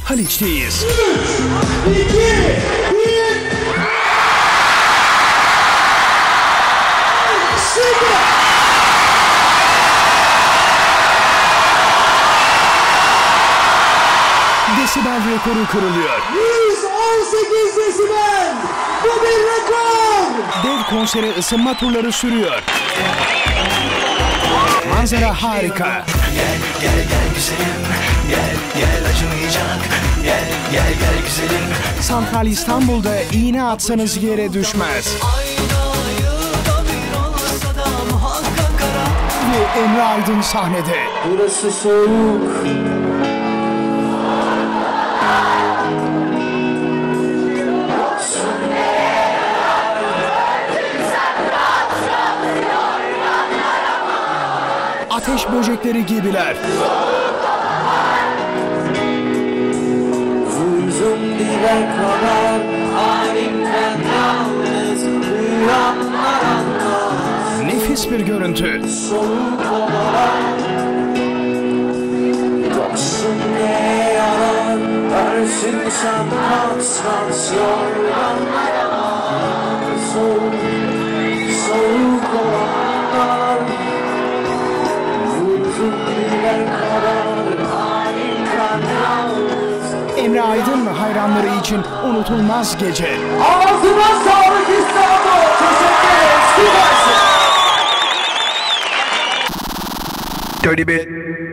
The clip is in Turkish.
Haliç'teyiz. 3, 2, 1. Şimdi. Desibel rekoru kırılıyor. 118 desibel. Bu bir rekor. Dev konsere ısınma turları sürüyor. Manzara harika. Gel güzelim, gel acımayacak. Gel güzelim. Santral İstanbul'da iğne atsanız yere düşmez. Ve Emre Aydın sahnede. Burası soğuk. Ateş böcekleri gibiler. Uzun dibe kadar halimden yalnız uyanlar anlar. Nefis bir görüntü. Soğuk olarak yoksun ne yalan. Örsün sen kalksan yorganlar yanar. Soğuk olanlar. Uzun dibe kadar halimden yalnız. Emre Aydın hayranları için unutulmaz gece. Ağzına sağlık İstanbul. Teşekkür ederiz. Süpersin. Dirty bit.